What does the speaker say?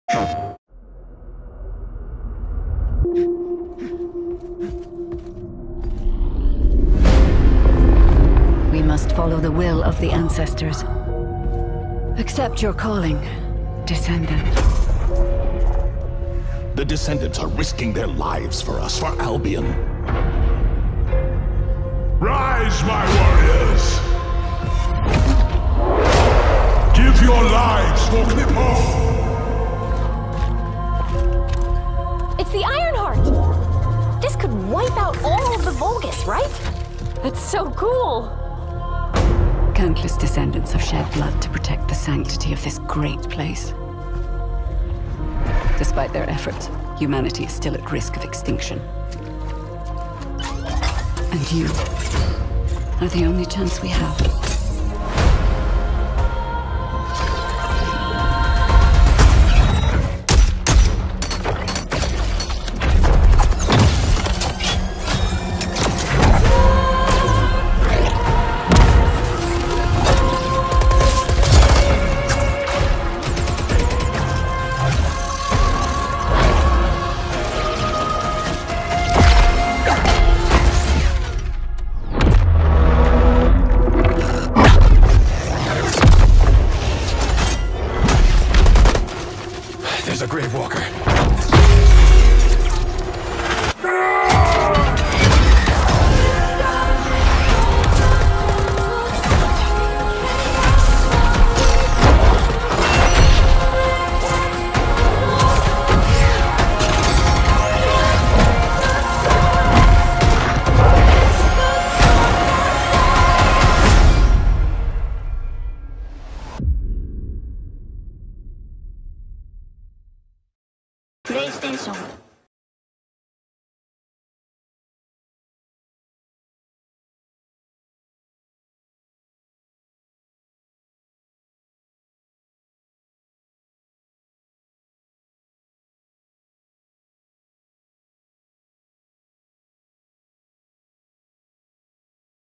We must follow the will of the ancestors. Accept your calling, Descendant. The Descendants are risking their lives for us, for Albion. Rise, my warriors! Give your lives for Clipper! It's the Ironheart! This could wipe out all of the Vulgus, right? That's so cool! Countless Descendants have shed blood to protect the sanctity of this great place. Despite their efforts, humanity is still at risk of extinction. And you are the only chance we have. There's a grave walker. PlayStation